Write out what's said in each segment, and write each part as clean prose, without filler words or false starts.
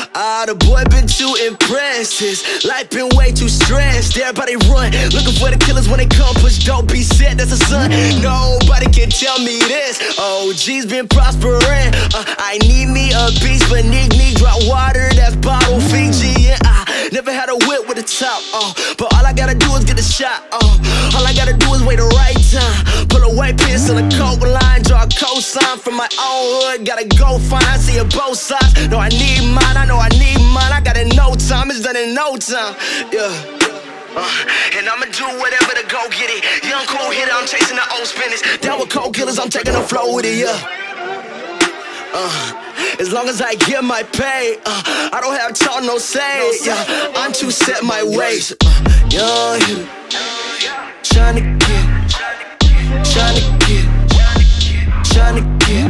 Ah, the boy been too impressed. His life been way too stressed. Everybody run, looking for the killers when they come. Push, don't be sad, that's a son. Nobody can tell me this. Oh, G's been prospering. I need me a beast, but need me drop water. That's bottle Fiji. And I never had a whip with a top. But all I gotta do is get a shot. All I gotta do is wait the right time. Pull a white piss on a coke line, draw a cosign from my own hood. Gotta go find, see it both sides. No, I need mine, I know I need mine. I got it in no time, it's done in no time. Yeah. And I'ma do whatever to go get it. Young cool hitter, I'm chasing the old spinners. Down with cold killers, I'm taking the flow with it, yeah. As long as I get my pay, I don't have talk, no say, yeah. I'm too set my ways. Young hitter, tryna get, tryna get, tryna get.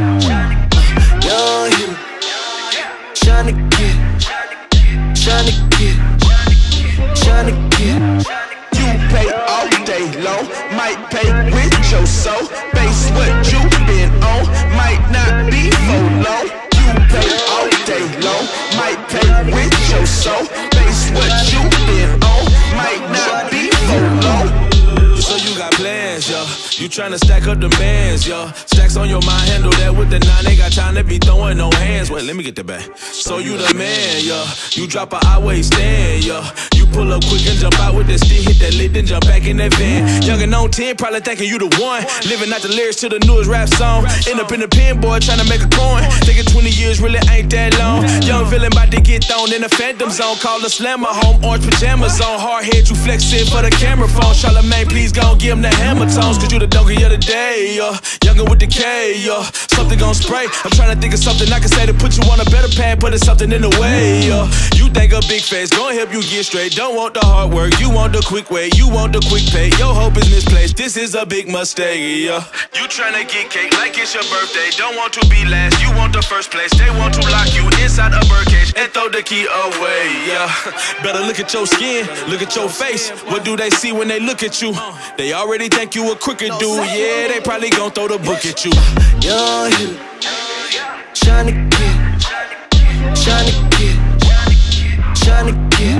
Young hitter, tryna get, tryna get, tryna get. You pay all day long, might pay with your soul. Base what you been on, might not be for long. You pay all day long, might pay with your soul. Base what you been on, might not be for long. So you got plans, yeah. You tryna stack up the bands, yeah. Stacks on your mind, handle that with the 9. Ain't got time to be throwing no hands. Wait, let me get the bag. So you the man, yeah. You drop a highway stand, yeah. You pull up quick and jump out with that stick, hit that lid, then jump back in that van. Young and on 10, probably thinking you the one. Living out the lyrics to the newest rap song. End up in the pen, boy, tryna make a coin. Thinking 20 years really ain't that long. Young villain about to get thrown in the phantom zone. Call the slammer home, orange pajamas on. Hard head, you flexing for the camera phone. Charlamagne, please gon' give him the hammer tones. Cause you the donkey of the day, yeah. Younger with the K, yeah. Something gon' spray. I'm tryna think of something I can say to put you on a better path. Put something in the way, yeah. You think a big face gon' help you get straight. Don't want the hard work, you want the quick way. You want the quick pay, your hope is misplaced. This is a big mistake, yeah. You tryna get cake like it's your birthday. Don't want to be last, you want the first place. They want to lock you inside a birdcage and throw the key away, yeah. Better look at your skin, look at your face. What do they see when they look at you? They already think you a crooked dude, yeah. They probably gon' throw the book at you. Young hitter, tryna get, tryna get, tryna get.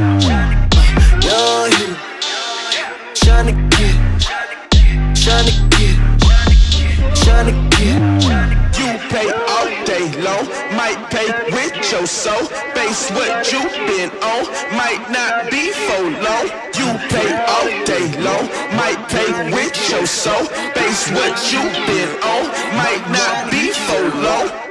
Young hitter, tryna get, tryna get, tryna get. You pay all day long, might pay with your soul. Base what you been on, might not be for long. You pay all day long, might pay with your soul. Base what you been on, might not be for long.